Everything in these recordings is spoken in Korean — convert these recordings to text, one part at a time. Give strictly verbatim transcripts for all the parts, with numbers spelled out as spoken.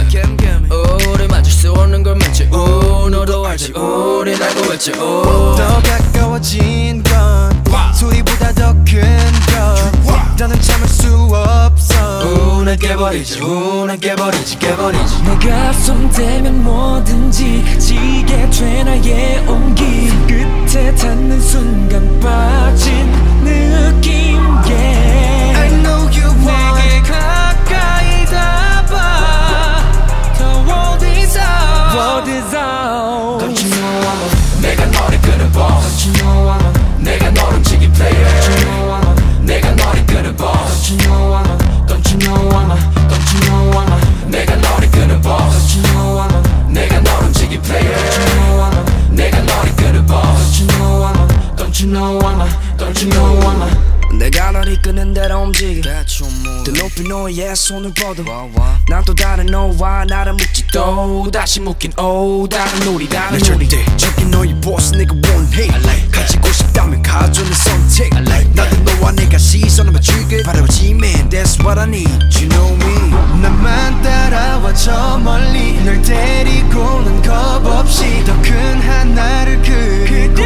우리 만질 수 없는 걸 맺지 우 너도 알지 우리 알고 있지 우 더 가까워진 건 소리보다 더 큰 것 더는 참을 수 없어 우 날 깨버리지 우 날 깨버리지 깨버리지 내 가슴 대면 뭐든지 지게 돼 나의 온기 끝에 닿는 순간 빠진 느낌 yeah. I know you want 내게 가까이 다봐 The world is out World is out Don't you know I'm a 내가 너를 끌어봐 Don't you know I'm a 내가 너를 움직인 player Don't you know I'm a 내가 너를 끌어봐 Don't you know I'm a Don't you know I'm a Don't you know I'm a 내가 너를 끌어봐 Don't you know I'm a 내가 너를 움직인 player Don't you know I'm a 내가 너를 끌어봐 Don't you know I'm a Don't you know I'm a Don't you know I'm a 내가 널 이끄는 대로 움직여 더 높이 너의 손을 뻗어 난 또 다른 너와 나를 묶지 또 다시 묶인 오 다른 우리 다른 우리 저긴 너의 보스 내가 원해 가지고 싶다면 가져는 선택 나도 너와 내가 시선을 맞추길 바라보지 man That's what I need You know me 나만 따라와 저 멀리 널 데리고 난 겁 없이 더 큰 하나를 그리고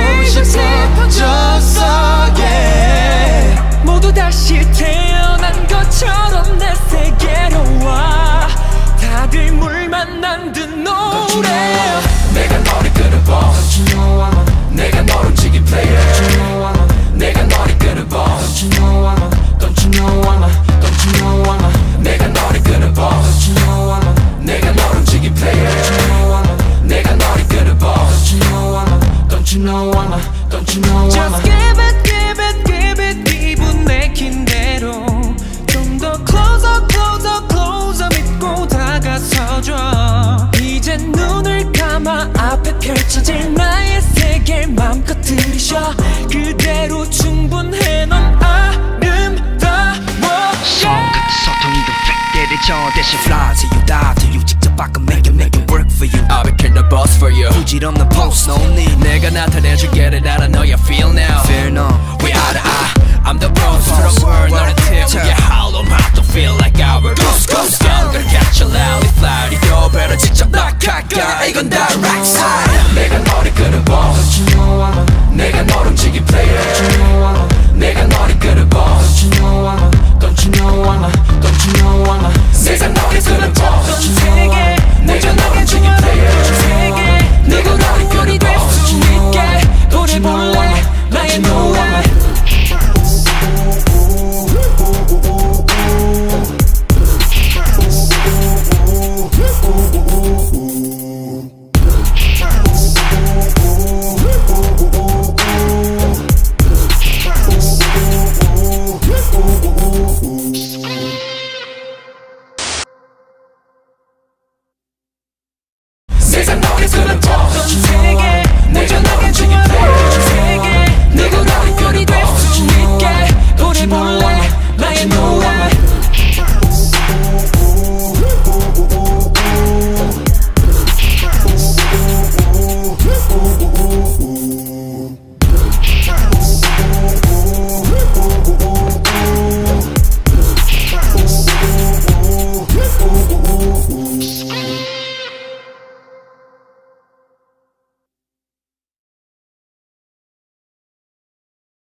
싶어졌어 yeah 모두 다시 태어난 것처럼 내 세계로 와 다들 물 만난 듯 노래 내가 너를 끌어봐 Don't you know I'm a 내가 너를 움직인 player Don't you know I'm a 내가 너를 끌어봐 Don't you know I'm a Don't you know I'm a Don't you know I'm a 내가 너를 끌어봐 Don't you know I'm a 내가 너를 움직인 player Don't you know I'm a 내가 너를 끌어봐 Don't you know I'm a Don't you know I'm a Don't you know I'm a Just give it give it give it 기분 내킨 대로 좀 더 closer closer closer 믿고 다가서줘 이제 눈을 감아 앞에 펼쳐질 나의 세계를 맘껏 들이쉬어 그대로 충분해 넌 아름다워 손끝 소통이고 팩대를 저 대신 fly to you die to you 직접 바꿔 make it make it work for you I became the boss for you 부질없는 post no need 내가 나타내줄게 알아 know you feel now Fear no We eye to eye I'm the boss to the world 너는 tear we get hollow mouth to feel like our ghost ghost I'm gonna catch you loudly fly you better 직접 낙할까 이건 direct side 내가 너를 끌어봐 Don't you know I'm a 내가 너를 움직인 player Don't you know I'm a 내가 너를 끌어봐 Don't you know I'm a Don't you know I'm a Don't you know I'm a 내가 너를 끌어봐 Don't you know I'm a 내가 너를 움직인 player 내가 너를 끌어봐 Don't you know I'm a Don't you know I'm a Don't you know I'm a 내가 너를 끌어봐 Don't you know